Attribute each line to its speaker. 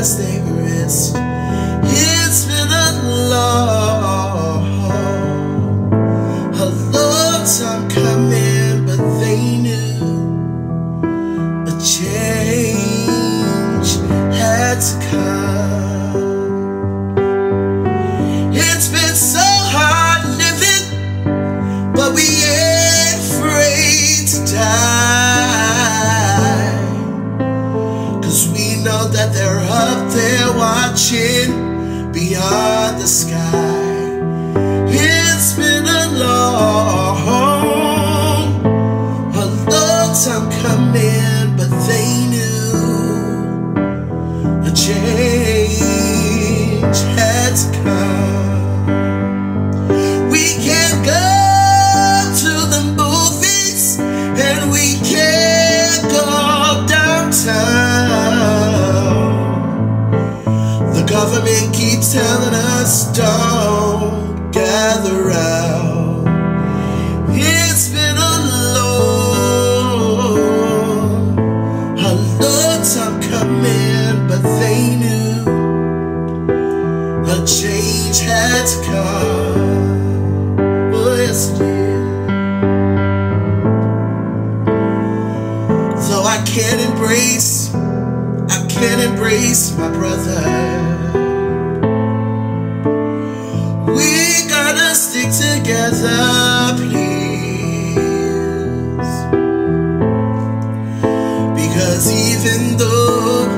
Speaker 1: as they rest. It's been a long time coming, but they knew a change had to come. It's been so hard living, but we ain't afraid to die, 'cause we know that they're up there watching beyond the sky. It's been a long time coming, but they knew a change had to come. We can't go to the movies, and we can't go downtown. The government keeps telling us don't gather round. It's been a long time coming, but they knew a change had to come. Oh, yes, it did. Though I can't embrace my brother, we gotta stick together, please. Because even though